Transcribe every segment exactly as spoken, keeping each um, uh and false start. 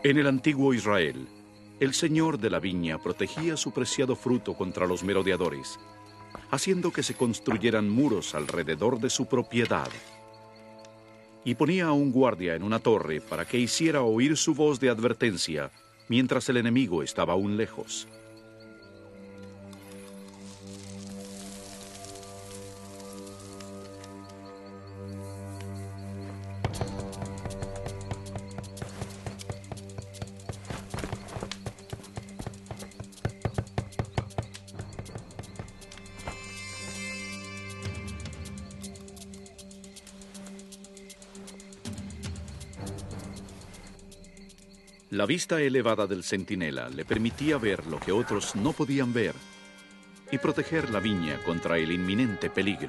En el antiguo Israel, el señor de la viña protegía su preciado fruto contra los merodeadores, haciendo que se construyeran muros alrededor de su propiedad. Y ponía a un guardia en una torre para que hiciera oír su voz de advertencia mientras el enemigo estaba aún lejos. La vista elevada del centinela le permitía ver lo que otros no podían ver y proteger la viña contra el inminente peligro.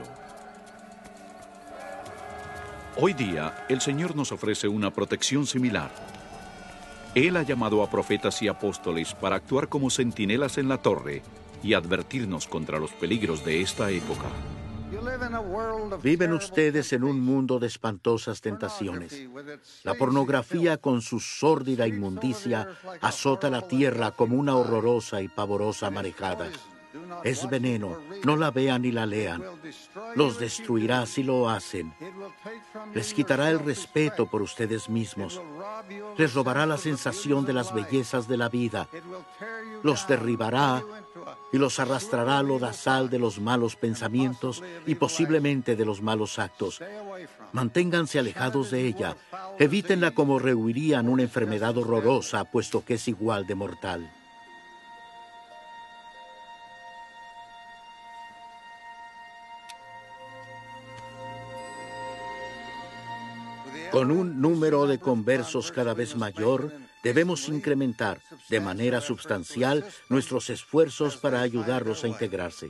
Hoy día, el Señor nos ofrece una protección similar. Él ha llamado a profetas y apóstoles para actuar como centinelas en la torre y advertirnos contra los peligros de esta época. Viven ustedes en un mundo de espantosas tentaciones. La pornografía con su sórdida inmundicia azota la tierra como una horrorosa y pavorosa marejada. Es veneno, no la vean ni la lean. Los destruirá si lo hacen. Les quitará el respeto por ustedes mismos. Les robará la sensación de las bellezas de la vida. Los derribará y los arrastrará al lodazal de los malos pensamientos y posiblemente de los malos actos. Manténganse alejados de ella. Evítenla como rehuirían una enfermedad horrorosa, puesto que es igual de mortal. Con un número de conversos cada vez mayor, debemos incrementar de manera sustancial nuestros esfuerzos para ayudarlos a integrarse.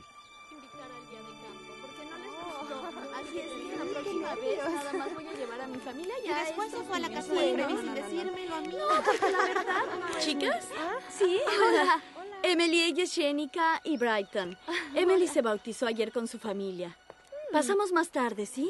¿Chicas? Sí, hola. Emily, ella es Jenica y Brighton. Emily se bautizó ayer con su familia. Pasamos más tarde, ¿sí?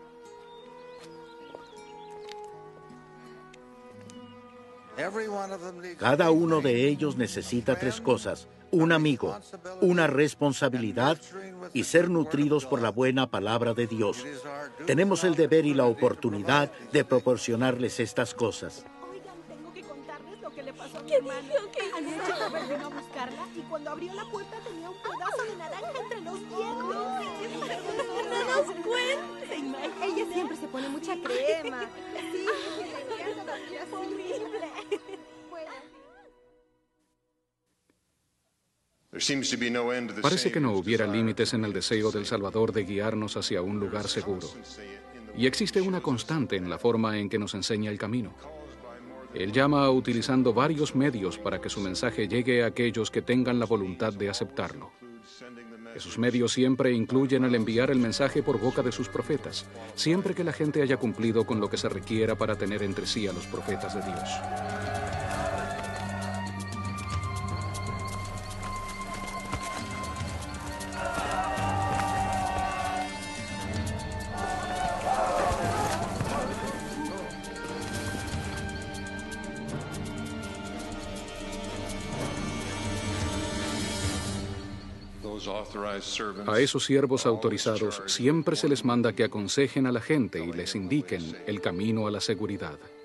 Cada uno de ellos necesita tres cosas: un amigo, una responsabilidad y ser nutridos por la buena palabra de Dios. Tenemos el deber y la oportunidad de proporcionarles estas cosas. Oigan, tengo que contarles lo que le pasó a mi ¿Qué hermana. dijo? ¿Qué hizo? Anoche Robert vino a buscarla y cuando abrió la puerta tenía un pedazo de naranja entre los dientes. ¡No nos cuente! Ella siempre se pone mucha crema. Sí, es horrible. Parece que no hubiera límites en el deseo del Salvador de guiarnos hacia un lugar seguro. Y existe una constante en la forma en que nos enseña el camino. Él llama utilizando varios medios para que su mensaje llegue a aquellos que tengan la voluntad de aceptarlo. Esos medios siempre incluyen el enviar el mensaje por boca de sus profetas, siempre que la gente haya cumplido con lo que se requiera para tener entre sí a los profetas de Dios. A esos siervos autorizados siempre se les manda que aconsejen a la gente y les indiquen el camino a la seguridad.